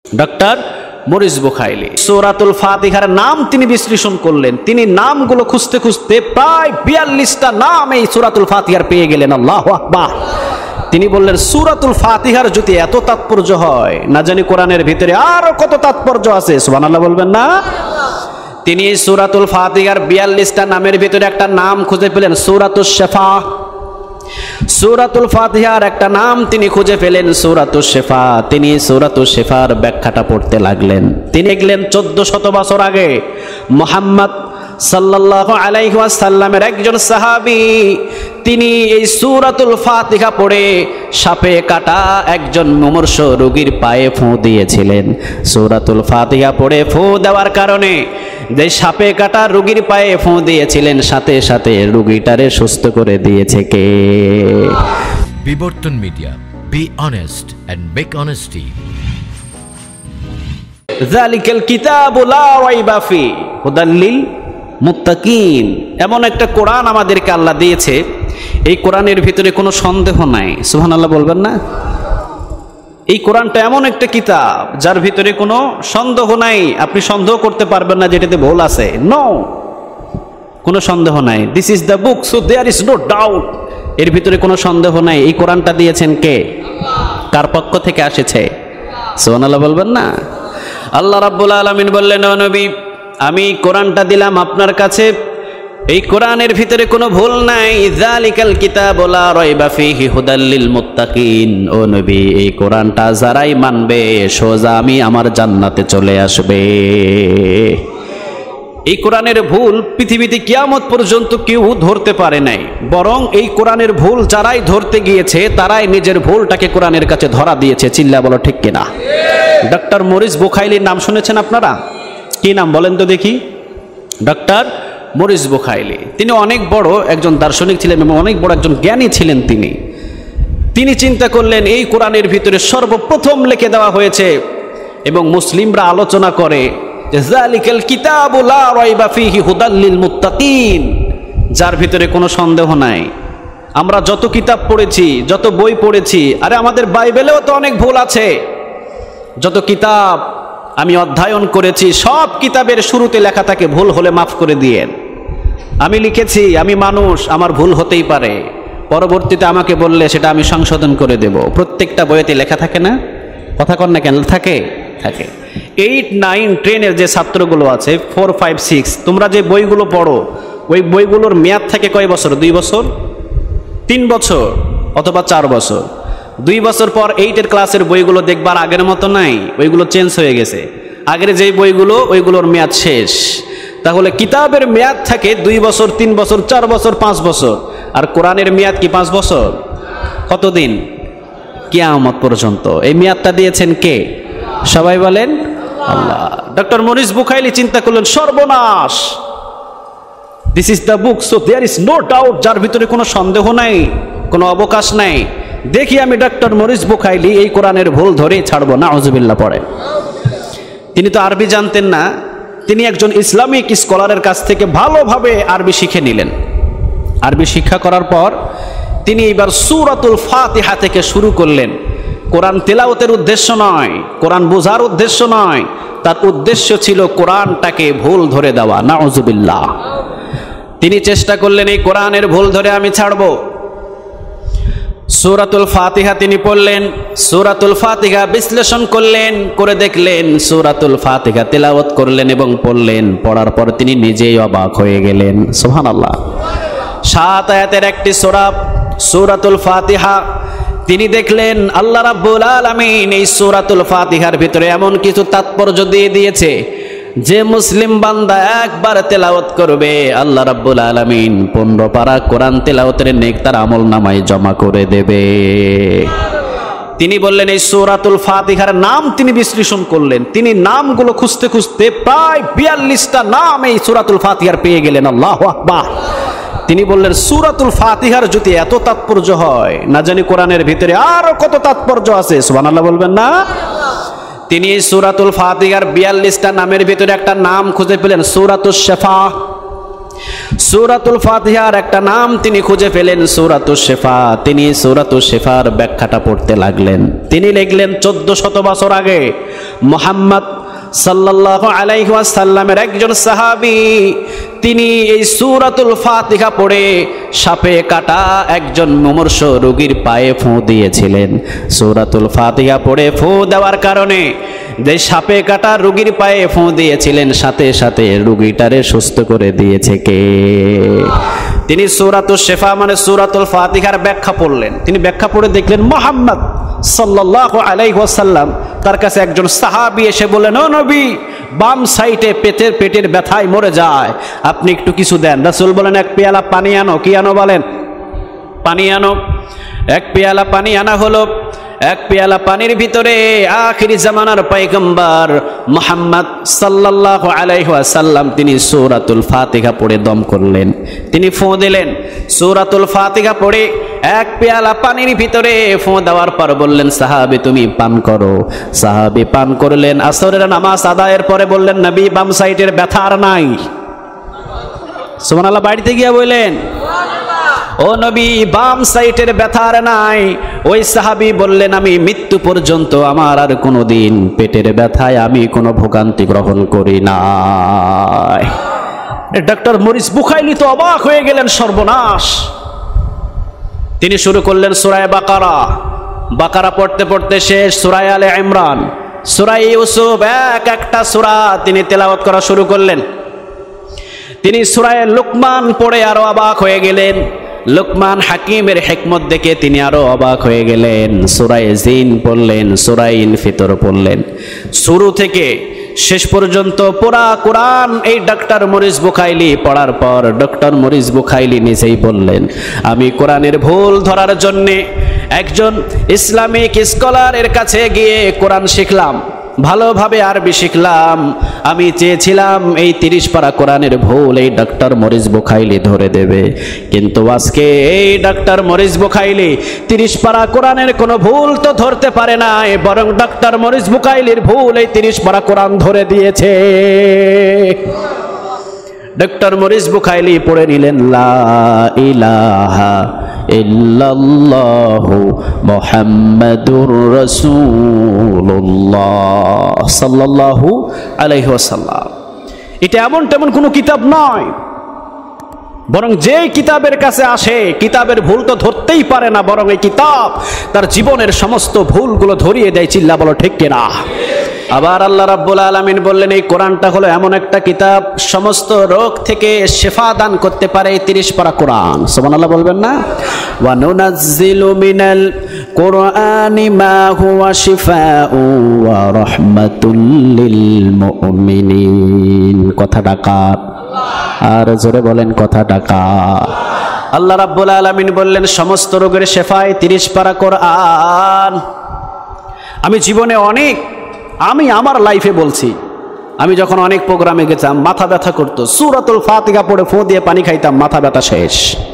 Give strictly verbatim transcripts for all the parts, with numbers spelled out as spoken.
Doctor Maurice Bucaille সূরাতুল ফাতিহার নাম তিনি বিশ্লেষণ করলেন। তিনি নামগুলো খুঁজতে খুঁজতে প্রায় বিয়াল্লিশটা নাম এই সূরাতুল ফাতিহার পেয়ে গেলেন। আল্লাহু আকবার। তিনি বললেন সূরাতুল ফাতিহার যদি এত তাৎপর্য হয়, না জানি কোরআনের ভিতরে আরো কত তাৎপর্য আছে। সুবহানাল্লাহ বলবেন না? তিনি সূরাতুল ফাতিহার বিয়াল্লিশটা নামের ভিতরে একটা নাম খুঁজে পেলেন, সূরাতুশ শিফা। সূরাতুল ফাতিহার একটা নাম তিনি খুঁজে পেলেন, সূরাতুশ শিফা। তিনি সূরাতুশ শিফার ব্যাখ্যাটা পড়তে লাগলেন। তিনি দেখলেন চোদ্দ শত বছর আগে মুহাম্মদ সাল্লাল্লাহু আলাইহি ওয়াসাল্লামের একজন সাহাবী তিনি এই সূরাতুল ফাতিহা পড়ে সাপে কাটা একজন মুমূর্ষ রোগীর পায়ে ফু দিয়েছিলেন। সূরাতুল ফাতিহা পড়ে ফু দেওয়ার কারণে যে সাপে কাটা রোগীর পায়ে ফু দিয়েছিলেন, সাথে সাথে রোগীটারে সুস্থ করে দিয়েছে কে? Bibortan media. Be honest and make honesty. যালিকাল কিতাবু লা রাইবা ফি হুদাল লিল মুত্তাকিন। এমন একটা কোরআন আমাদেরকে আল্লাহ দিয়েছে, এই কোরআনের ভিতরে কোনো সন্দেহ নাই। সুবহানাল্লাহ বলবেন না? এই কোরআনটা এমন একটা কিতাব যার ভিতরে কোনো সন্দেহ নাই। আপনি সন্দেহ করতে পারবেন না যেটাতে ভুল আছে। নো, কোনো সন্দেহ নাই। This is the book, so there is no doubt. এর ভিতরে কোনো সন্দেহ নাই। এই কোরআনটা দিয়েছেন কে? কার পক্ষ থেকে এসেছে? সুবহানাল্লাহ বলবেন না? আল্লাহ রাব্বুল আলামিন বললেন, ও নবী, আমি কোরআনটা দিলাম আপনার কাছে, এই কোরআনের ভিতরে কোনো ভুল নাই। যালিকাল কিতাবু লা রাইবা ফীহি হুদাল লিল মুত্তাকিন। ও নবী, এই কোরআনটা যারাই মানবে সোজা আমি আমার জান্নাতে চলে আসবে। এই কোরআনের ভুল পৃথিবীতে কিয়ামত পর্যন্ত কেউ ধরতে পারে নাই, বরং এই কোরআনের ভুল যারাই ধরতে গিয়েছে তারাই নিজের ভুলটাকে কোরআনের কাছে ধরা দিয়েছে। চিল্লা বলো ঠিক কিনা? ডক্টর মরিস বুখাইলির নাম শুনেছেন আপনারা? কি নাম বলেন তো দেখি? Doctor Maurice Bucaille. তিনি অনেক বড় একজন দার্শনিক ছিলেন এবং অনেক বড় একজন জ্ঞানী ছিলেন। তিনি তিনি চিন্তা করলেন এই কোরআনের ভিতরে সর্বপ্রথম লিখে দেওয়া হয়েছে এবং মুসলিমরা আলোচনা করে যে যালিকাল কিতাবু লা রাইবা ফীহি হুদাল লিল মুত্তাকিন, যার ভিতরে কোনো সন্দেহ নাই। আমরা যত কিতাব পড়েছি, যত বই পড়েছি, আরে আমাদের বাইবেলেও তো অনেক ভুল আছে। যত কিতাব আমি অধ্যয়ন করেছি সব কিতাবের শুরুতে লেখা থাকে ভুল হলে মাফ করে দিয়েন। আমি লিখেছি, আমি মানুষ, আমার ভুল হতেই পারে, পরবর্তীতে আমাকে বললে সেটা আমি সংশোধন করে দেব। প্রত্যেকটা বইতে লেখা থাকে না? কথা কন না কেন? থাকে থাকে এইট নাইন টেনের যে ছাত্রগুলো আছে, ফোর ফাইভ সিক্স, তোমরা যে বইগুলো পড়ো ওই বইগুলোর মেয়াদ থাকে কয় বছর? দুই বছর, তিন বছর অথবা চার বছর। দুই বছর পর এইটের ক্লাসের বইগুলো দেখবার আগের মতো নাই, ওইগুলো চেঞ্জ হয়ে গেছে। আগের যেই বইগুলো ওইগুলোর মেয়াদ শেষ। তাহলে কিতাবের মেয়াদ থাকে দুই বছর, তিন বছর, চার বছর, পাঁচ বছর। আর কোরআনের মেয়াদ কি পাঁচ বছর? কতদিন? কিয়ামত পর্যন্ত। এই মেয়াদটা দিয়েছেন কে? সবাই বলেন আল্লাহ। ডক্টর মরিস বুখাইলি চিন্তা করলেন সর্বনাশ, this is the book, so there is no doubt, যার ভিতরে কোনো সন্দেহ নাই, কোনো অবকাশ নাই। দেখি আমি ডক্টর মরিস বুখাইলি এই কোরআনের ভুল ধরে ছাড়বো না। আউযুবিল্লাহ পড়ে। তিনি তো আরবি জানতেন না, তিনি একজন ইসলামিক স্কলারের কাছ থেকে ভালোভাবে আরবি শিখে নিলেন। আরবি শিক্ষা করার পর তিনি এবার সূরাতুল ফাতিহা থেকে শুরু করলেন। কোরআন তেলাওয়াতের উদ্দেশ্য নয়, কোরআন বোঝার উদ্দেশ্য নয়, তার উদ্দেশ্য ছিল কোরআনটাকে ভুল ধরে দেওয়া। নাউযুবিল্লাহ। তিনি চেষ্টা করলেন এই কোরআনের ভুল ধরে আমি ছাড়বো। সূরাতুল ফাতিহা তিনি পড়লেন, সূরাতুল ফাতিহা বিশ্লেষণ করলেন, করে দেখলেন, সূরাতুল ফাতিহা তেলাওয়াত করলেন এবং পড়লেন। পড়ার পর তিনি নিজেই অবাক হয়ে গেলেন। সুবহানাল্লাহ। সাত আয়াতের একটি সূরা সূরাতুল ফাতিহা। তিনি দেখলেন আল্লাহ রাব্বুল আলামিন এই সূরাতুল ফাতিহার ভিতরে এমন কিছু তাৎপর্য দিয়ে দিয়েছে যে মুসলিম বান্দা একবার তেলাওয়াত করবে আল্লাহ রাব্বুল আলামিন পনেরো পারা কোরআন তেলাওয়াতের নেক তার আমল নামায় জমা করে দেবে। তিনি বললেন এই সূরাতুল ফাতিহার নাম তিনি বিশ্লেষণ করলেন। তিনি নামগুলো খুঁজতে খুঁজতে প্রায় বিয়াল্লিশটা নাম এই সূরাতুল ফাতিহার পেয়ে গেলেন। আল্লাহু আকবার। তিনি বললেন সূরাতুল ফাতিহার যদি এত তাৎপর্য হয়, না জানি কোরআনের ভিতরে আরো কত তাৎপর্য আছে। সুবহানাল্লাহ বলবেন না? তিনি এই সূরাতুল ফাতিহার বিয়াল্লিশটা নামের ভিতরে একটা নাম খুঁজে পেলেন, সূরাতুশ শিফা। সূরাতুল ফাতিহার একটা নাম তিনি খুঁজে পেলেন, সূরাতুশ শিফা। তিনি সূরাতুশ শিফার ব্যাখ্যাটা পড়তে লাগলেন। তিনি লিখলেন চোদ্দ শত বছর আগে মুহাম্মদ সাল্লাল্লাহু আলাইহি ওয়াসাল্লামের একজন সাহাবী তিনি এই সূরাতুল ফাতিহা পড়ে সাপে কাটা একজন মুমূর্ষ রোগীর পায়ে ফু দিয়েছিলেন। সূরাতুল ফাতিহা পড়ে ফু দেওয়ার কারণে যে সাপে কাটা রোগীর পায়ে ফু দিয়েছিলেন, সাথে সাথে রোগীটারে সুস্থ করে দিয়েছে কে? তিনি সূরাতুশ শিফা মানে সূরাতুল ফাতিহার ব্যাখ্যা পড়লেন। তিনি ব্যাখ্যা পড়ে দেখলেন মুহাম্মদ সাল্লাল্লাহু আলাইহি ওয়াসাল্লাম তার কাছে একজন সাহাবী এসে বললেন, ও নবী, বাম সাইডে পেটের পেটের ব্যথায় মরে যায়, আপনি একটু কিছু দেন। রাসূল বলেন, এক পেয়ালা পানি আনো। কি আনো বলেন? পানি আনো। এক পেয়ালা পানি আনা হলো। এক পেয়ালা পানির ভিতরে আখিরি জামানার পয়গম্বর মুহাম্মদ সাল্লাল্লাহু আলাইহি ওয়াসাল্লাম তিনি সূরাতুল ফাতিহা পড়ে দম করলেন। তিনি ফু দিলেন। সূরাতুল ফাতিহা পড়ে এক পেয়ালা পানির ভিতরে ফু দেওয়ার পর বললেন, সাহাবী তুমি পান করো। সাহাবী পান করলেন। আসরের নামাজ আদায়ের পরে বললেন, নবী বাম সাইডের ব্যথা আর নাই। সুবহানাল্লাহ। বাড়িতে গিয়ে বললেন, ও নবী বাম সাইডের ব্যথা আর নাই। ওই সাহাবী বললেন, আমি মৃত্যু পর্যন্ত আমার আর কোনোদিন পেটের ব্যথায় আমি কোনো ভোগান্তি গ্রহণ করি না। ডক্টর মরিস বুখাইলি তো অবাক হয়ে গেলেন, সর্বনাশ। তিনি শুরু করলেন সূরা বাকারা। বাকারা পড়তে পড়তে শেষ সূরা আলে ইমরান, সূরা ইউসুফ, এক একটা সূরা তিনি তেলাওয়াত করা শুরু করলেন। তিনি সূরা লুকমান পড়ে আরো অবাক হয়ে গেলেন। লুকমান হাকিমের হিকমত দেখে তিনি আরো অবাক হয়ে গেলেন। সূরা জিন পড়লেন, সূরা ইনফিতর পড়লেন। শুরু থেকে শেষ পর্যন্ত পুরা কোরআন এই ডক্টর মরিস বুখাইলি পড়ার পর ডক্টর মরিস বুখাইলি নিজেই বললেন, আমি কোরআনের ভুল ধরার জন্যে একজন ইসলামিক স্কলারের কাছে গিয়ে কোরআন শিখলাম, ভালোভাবে আরবি শিখলাম। আমি চেয়েছিলাম এই তিরিশ পারা কোরআনের ভুল এই ডক্টর মরিস বুখাইলি ধরে দেবে, কিন্তু আজকে এই ডক্টর মরিস বুখাইলি তিরিশ পারা কোরআনের কোনো ভুল তো ধরতে পারে না, বরং ডক্টর মরিস বুখাইলির ভুল এই তিরিশ পারা কোরআন ধরে দিয়েছে। ডক্টর মরিস বুখাইলি পড়ে নিলেন, লা ইলাহা ইল্লাল্লাহু মুহাম্মাদুর রাসূলুল্লাহ সাল্লাল্লাহু আলাইহি ওয়াসাল্লাম। এটা এমন তেমন কোনো কিতাব নয়, বরং যে কিতাবের কাছে আসে কিতাবের ভুল তো ধরতেই পারে না, বরং এই কিতাব তার জীবনের সমস্ত ভুলগুলো ধরিয়ে দেয়। চিল্লা বলো ঠিক কিনা? আবার আল্লাহ রাব্বুল আলামিন বললেন, এই কোরআনটা হলো এমন একটা কিতাব সমস্ত রোগ থেকে শিফা দান করতে পারে এই তিরিশ পারা কোরআন। সুবহানাল্লাহ বলবেন না? ওয়া নুনাজ্জিলু মিনাল কুরআনি মা হুয়া শিফাউ ওয়া রাহমাতুল লিল মুমিনিন। কথাটা কার? আর জোরে বলেন, কথাটা কার? আল্লাহ রাব্বুল আলামিন বললেন, সমস্ত রোগের শিফায় তিরিশ পারা কোরআন। আমি জীবনে অনেক আমি আমার লাইফে বলছি, আমি যখন অনেক প্রোগ্রামে গেতাম মাথা ব্যথা করতো, সূরাতুল ফাতিহা পড়ে ফু দিয়ে পানি খাইতাম, মাথা ব্যথা শেষ।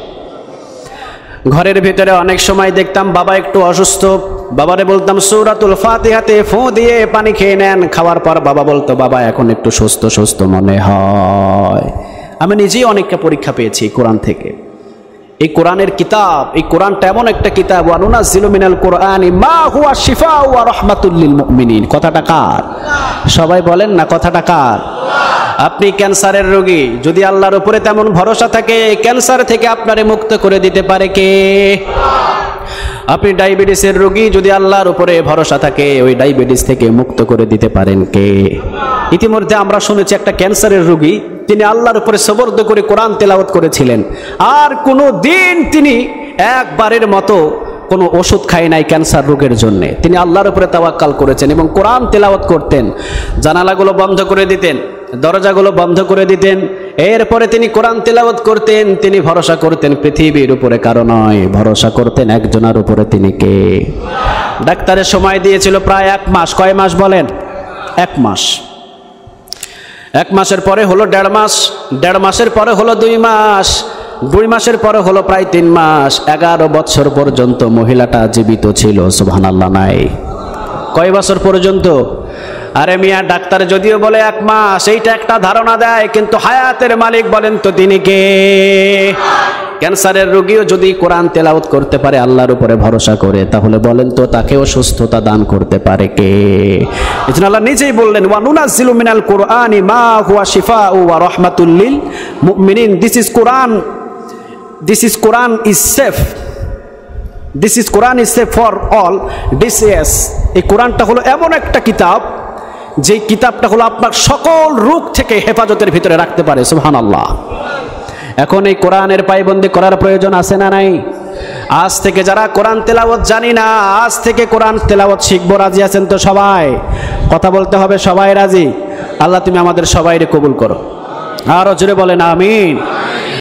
ঘরের ভিতরে অনেক সময় দেখতাম বাবা একটু অসুস্থ, বাবারে বলতাম সূরাতুল ফাতিহাতে ফু দিয়ে পানি খেয়ে নেন। খাওয়ার পর বাবা বলতো, বাবা এখন একটু সুস্থ সুস্থ মনে হয়। আমি নিজেই অনেকটা পরীক্ষা পেয়েছি কোরআন থেকে। এই কোরআনের কিতাব, এই কোরআনটা এমন একটা কিতাব, ওয়া নুনাজ্জিলু মিনাল কুরআনি মা হুয়া শিফাউ ওয়া রাহমাতুল লিল মুমিনিন। কথাটা কার? সবাই বলেন না, কথাটা কার? আপনি ক্যান্সারের রোগী, যদি আল্লাহর উপরে তেমন ভরসা থাকে, ক্যান্সার থেকে আপনারে মুক্ত করে দিতে পারে কে? আপনি ডায়াবেটিসের রোগী, যদি আল্লাহর উপরে ভরসা থাকে, ওই ডায়াবেটিস থেকে মুক্ত করে দিতে পারেন কে? ইতিমধ্যে আমরা শুনেছি একটা ক্যান্সারের রোগী, তিনি আল্লাহর উপরে সবর্দ করে কোরআন তেলাওয়াত করেছিলেন, আর কোনো দিন তিনি একবারের মতো কোনো ওষুধ খায় নাই ক্যান্সার রোগের জন্য। তিনি আল্লাহর উপরে তাওয়াক্কাল করেছেন এবং কোরআন তেলাওয়াত করতেন। জানালাগুলো বন্ধ করে দিতেন, দরজাগুলো বন্ধ করে দিতেন, এরপরে তিনি কোরআন তেলাওয়াত করতেন। তিনি ভরসা করতেন পৃথিবীর উপরে কারো নয়, ভরসা করতেন একজনের উপরে। তিনি কে? ডাক্তারের সময় দিয়েছিল প্রায় এক মাস। কয় মাস বলেন? এক মাস। এক মাসের পরে হলো দেড় মাস, দেড় মাসের পরে হলো দুই মাস, দুই মাসের পরে হলো প্রায় তিন মাস। এগারো বছর পর্যন্ত মহিলাটা জীবিত ছিল। সুবহানাল্লাহ নাই? কয় বছর পর্যন্ত? আরে মিয়া, ডাক্তার যদিও বলে এক মাস, এইটা একটা ধারণা দেয়, কিন্তু হায়াতের মালিক বলেন তো তিনি কে? ক্যান্সারের রোগীও যদি কোরআন তেলাওয়াত করতে পারে আল্লাহর উপরে ভরসা করে, তাহলে বলেন তো তাকেও সুস্থতা দান করতে পারে কে? এজন্য আল্লাহ নিজেই বললেন, ওয়া নুনাজ্জিলু মিনাল কুরআনি মা হুয়া শিফাউ ওয়া রাহমাতুল লিল মুমিনিন। This is Quran, this is Quran is safe, this is Quran is safe for all DCS. এই কোরআনটা হলো এমন একটা কিতাব, যে কিতাবটা হলো আপনার সকল রোগ থেকে হেফাজতের ভিতরে রাখতে পারে। সুবহানাল্লাহ। এখন এই কোরআনের পায়বন্দি করার প্রয়োজন আছে না নাই? আজ থেকে যারা কোরআন তেলাওয়াত জানি না, আজ থেকে কোরআন তেলাওয়াত শিখবো, রাজি আছেন তো সবাই? কথা বলতে হবে, সবাই রাজি? আল্লাহ তুমি আমাদের সবাইকে কবুল করো। আরো জোরে বলেন আমিন।